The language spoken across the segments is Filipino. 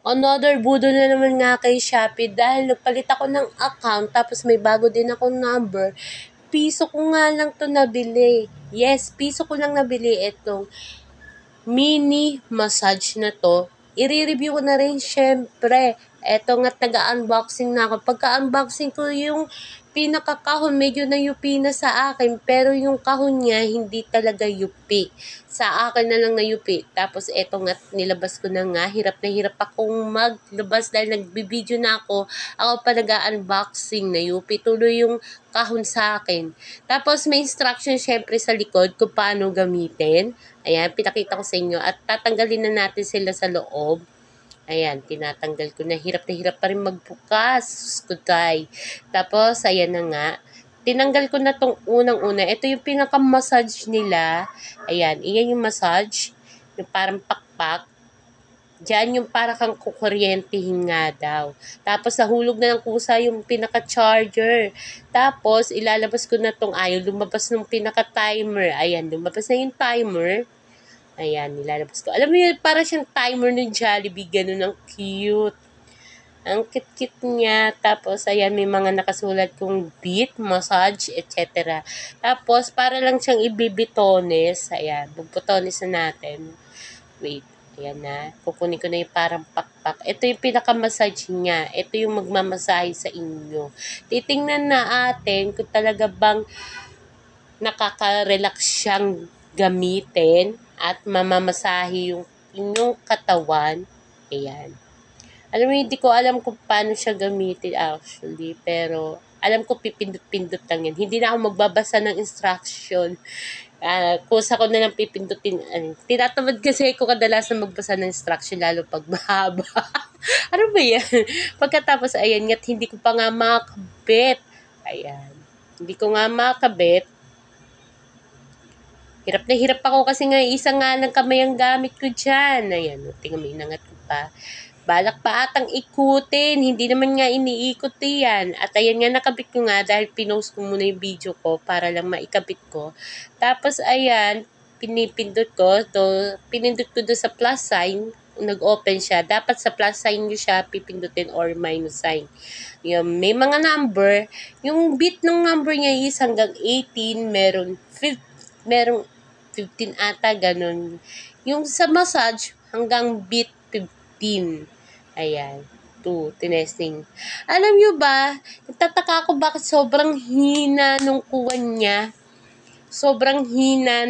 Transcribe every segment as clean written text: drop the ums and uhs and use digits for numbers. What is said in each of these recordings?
Another budol na naman nga kay Shopee dahil nagpalit ako ng account tapos may bago din akong number. Piso ko nga lang to nabili. Yes, piso ko lang nabili itong mini massage na to. I-review ko na rin syempre. Eto nga taga-unboxing na ako. Pagka-unboxing ko yung pinakakahon, medyo na yupi na sa akin. Pero yung kahon niya, hindi talaga yupi. Sa akin na lang na yupi. Tapos eto nga, nilabas ko na nga. Hirap na hirap akong maglabas dahil nagbibideo na ako. Ako pa nag-unboxing na yupi. Tuloy yung kahon sa akin. Tapos may instruction syempre sa likod kung paano gamitin. Ayan, pinakita ko sa inyo. At tatanggalin na natin sila sa loob. Ayan, tinatanggal ko na. Hirap pa rin magbukas. Skutay. Tapos, ayan na nga. Tinanggal ko na tong unang-una. Ito yung pinaka-massage nila. Ayan, iyan yung massage. Yung parang pakpak. Diyan yung para kang kukuryentehin nga daw. Tapos, nahulog na ng kusa yung pinaka-charger. Tapos, ilalabas ko na tong ayaw. Lumabas ng pinaka-timer. Ayan, lumabas na yung timer. Ayan, nilalabas ko. Alam mo yun, para siyang timer ng Jollibee. Ganun, ang cute. Ang cute-cute niya. Tapos, ayan, may mga nakasulat kong beat, massage, etc. Tapos, para lang siyang ibibitones. Ayan, bubitones na natin. Wait, ayan na. Kukunin ko na yung parang pakpak. Ito yung pinaka-massage niya. Ito yung magmamasahe sa inyo. Titingnan na atin kung talaga bang nakaka-relax siyang gamitin at mamamasahe yung inyong katawan. Ayan. Alam mo, hindi ko alam kung paano siya gamitin actually, pero alam ko pipindot-pindot lang yan. Hindi na ako magbabasa ng instruction. Kusa ko na lang pipindutin. Tinatamad kasi ko kadalasan magbasa ng instruction, lalo pag mahaba. Ano ba yan? Pagkatapos, ayan, nga't hindi ko pa nga makabit. Ayan. Hindi ko nga makabit. Hirap na hirap ako kasi nga isa nga lang kamay ang gamit ko dyan. Ayan, tingnan mo, inangat ko pa. Balak pa atang ikutin. Hindi naman nga iniikot yan. At ayan nga, nakabit ko nga dahil pinost ko muna yung video ko para lang maikabit ko. Tapos ayan, pinipindot ko. Pinindot ko doon sa plus sign. Nag-open siya. Dapat sa plus sign nyo siya pipindutin or minus sign. Yung, may mga number. Yung bit ng number niya is hanggang 18. Merong 15 ata, ganun. Yung sa massage, hanggang bit 15. Ayan. 2, tinesting. Alam nyo ba, nagtataka ako bakit sobrang hina nung kuwan niya. Sobrang hina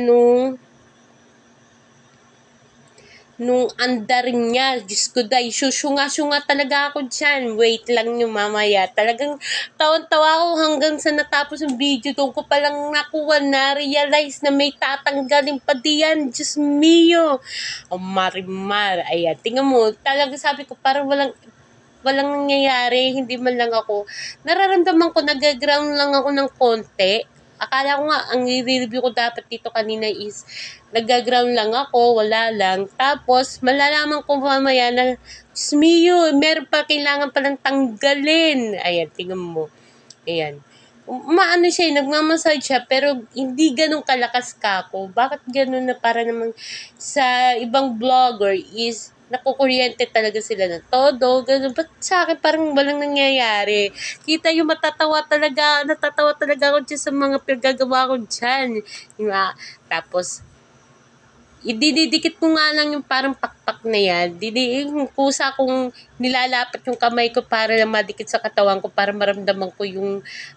nung andar niya. Diyos ko day, susunga-sunga talaga ako dyan. Wait lang nyo mamaya. Talagang tawan-tawa ako hanggang sa natapos yung video. Doon ko palang nakuha na realize na may tatanggalin pa diyan. Diyos mio. Oh, marimar. Ayan, tingnan mo. Talagang sabi ko parang walang nangyayari. Hindi man lang ako. Nararamdaman ko, nag-ground lang ako ng konti. Akala ko nga, ang i-review ko dapat dito kanina is nag-ground lang ako, wala lang. Tapos, malalaman ko mamaya na, Diyos mio, meron pa kailangan palang tanggalin. Ayan, tingnan mo. Ayan. Maano siya, nagmamassage siya, pero hindi ganun kalakas kako. Bakit ganun na para namang sa ibang vlogger is nakukuryente talaga sila na todo, gano'n. Ba't sa akin parang walang nangyayari? Kita yung natatawa talaga ako dyan sa mga pinagagawa ko dyan. Tapos, ididikit ko nga lang yung parang pakpak na yan. Yung kusa kong nilalapat yung kamay ko para lang madikit sa katawan ko para maramdaman ko yung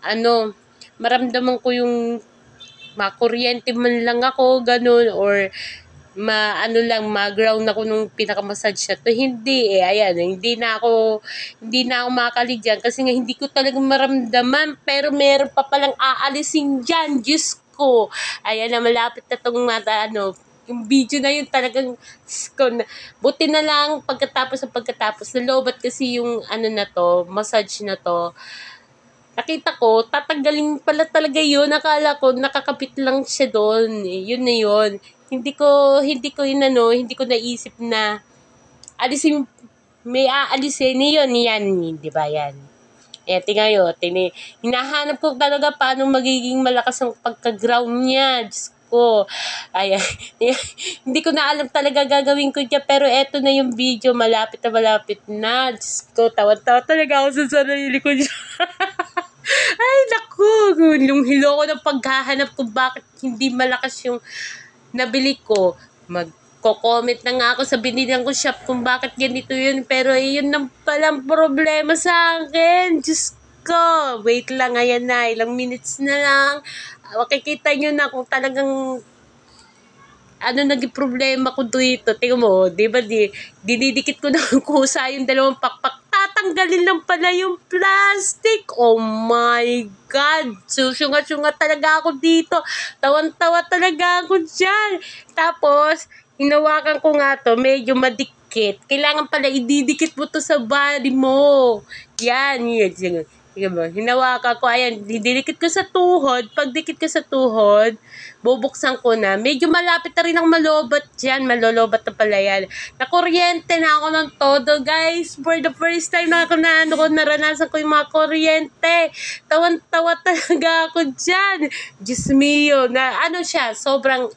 makuryente man lang ako, ganun, or ma-ground ako nung pinaka-massage siya. To hindi ayan, hindi na ako makakali dyan kasi nga hindi ko talaga maramdaman, pero meron pa palang aalisin dyan, Diyos ko. Ayan na, malapit na tong yung video na yun talagang buti na lang pagkatapos nalobat kasi yung massage na to. Nakita ko, tatanggalin pala talaga yun. Nakala ko, nakakapit lang siya doon. Yun na yun. Hindi ko naisip na may aalisin yun. Yan, di ba yan? Tingnan yun. Hinahanap ko talaga paano magiging malakas ang pagka-ground niya. Diyos ko. Ayan. Hindi ko na alam talaga gagawin ko dyan, pero eto na yung video, malapit na malapit na. Diyos ko, tawa-tawa talaga ako sa sarili ko dyan. Ay, naku, yung hilo ko ng paghahanap kung bakit hindi malakas yung nabili ko. Magko-comment na nga ako sa binilang ko shop kung bakit ganito yun, pero yun nang palang problema sa akin. Diyos ko, wait lang, ayan na, ilang minutes na lang. Makikita nyo na kung talagang ano naging problema ko dito. Tingnan mo, di ba dinidikit ko ng kusa yung dalawang pakpak. Tatanggalin lang pala yung plastic. Oh my God. Susunga-sunga talaga ako dito. Tawan-tawa talaga ako dyan. Tapos, hinawakan ko nga to, medyo madikit. Kailangan pala ididikit mo to sa body mo. Yan. Hinawakan ko, ayan, didikit ko sa tuhod. Pag dikit ko sa tuhod, bubuksan ko na. Medyo malapit na rin ang malobat dyan. Malolobat na pala yan. Nakuryente na ako ng todo, guys. For the first time na ako naranasan ko yung mga kuryente. Tawan-tawa talaga ako dyan. Diyos mio. Na, ano siya, sobrang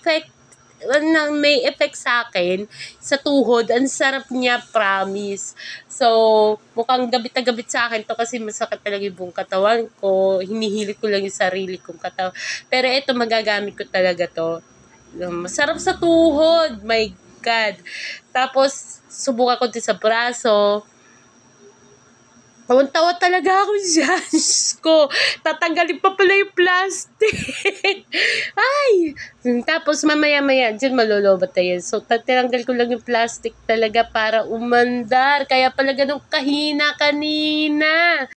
may effect sa akin sa tuhod. Ang sarap niya, promise. So, mukhang gabit na gabit sa akin to kasi masakit talaga yung buong katawan ko. Hinihilit ko lang yung sarili kong katawan. Pero ito, magagamit ko talaga to. Masarap sa tuhod. My God. Tapos, subukan ko din sa braso. Tawan-tawa talaga ako dyan. Diyos ko, tatanggalin pa pala yung plastic. Ay! Tapos mamaya-maya, dyan malolobat na yan. So, tatanggal ko lang yung plastic talaga para umandar. Kaya pala ganun kahina kanina.